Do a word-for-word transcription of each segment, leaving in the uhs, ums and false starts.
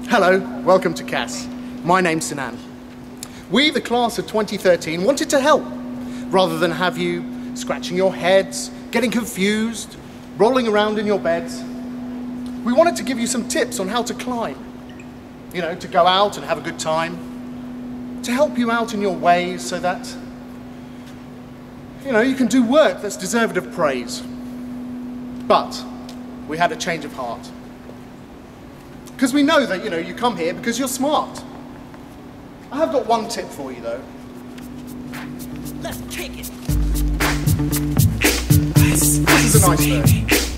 Hello, welcome to C A S. My name's Sinan. We, the class of twenty thirteen, wanted to help, rather than have you scratching your heads, getting confused, rolling around in your beds. We wanted to give you some tips on how to climb, you know, to go out and have a good time, to help you out in your ways so that, you know, you can do work that's deserved of praise. But we had a change of heart. Because we know that, you know, you come here because you're smart. I have got one tip for you, though. Let's kick it. This is an iceberg.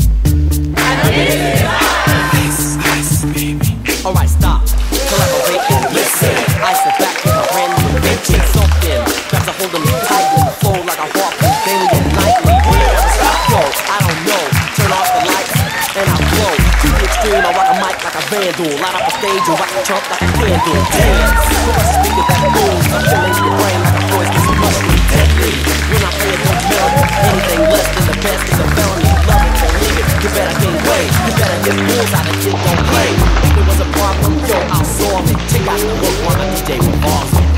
Alright, stop. Collaborate and listen. I sit back in my brand new invention. Something grabs a hold of me tight in the flow like a harpoon daily and nightly. Will it ever stop? Yo, I don't know. Turn off the lights and I blow. To the extreme, I rock a mic like a vandal. Light up a stage and rock a trump like a candle. Dance. Crush a speaker that booms. I'm chilling your brain like a voice that's must be deadly. When I play it, don't smell anything less than the best is a felony. Love it or leave it. You better gain weight. You better get fools out of shit, don't play. If there was a problem, yo, I'll solve it. Check out the work while my D J revolves it.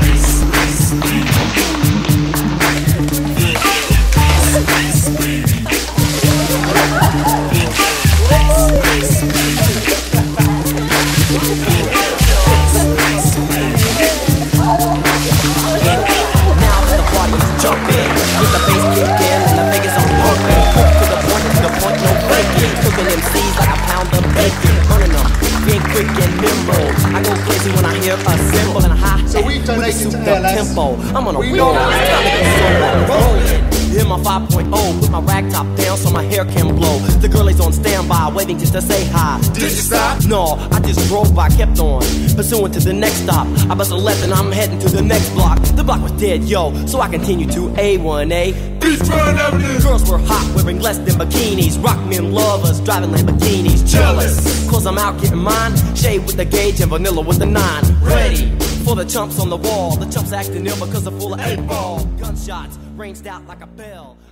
So we've donated to A L S. Tempo. I'm on a We roll. know It's time to get slow. Rolling. Hit my five point oh, put my rag top down so my hair can blow. The girl is on standby, waiting just to say hi. Did you stop? No, I just drove by, kept on pursuing to the next stop. I bust a left and I'm heading to the next block. The block was dead, yo, so I continued to A one A. Beachfront Avenue. Girls were hot, wearing less than bikinis. Rock men lovers, driving Lamborghinis. Jealous, cause I'm out getting mine. Shade with the gauge and vanilla with the nine. Ready for the chumps on the wall. The chumps acting ill because they're full of eight ball. Gunshots ranged out like a bell.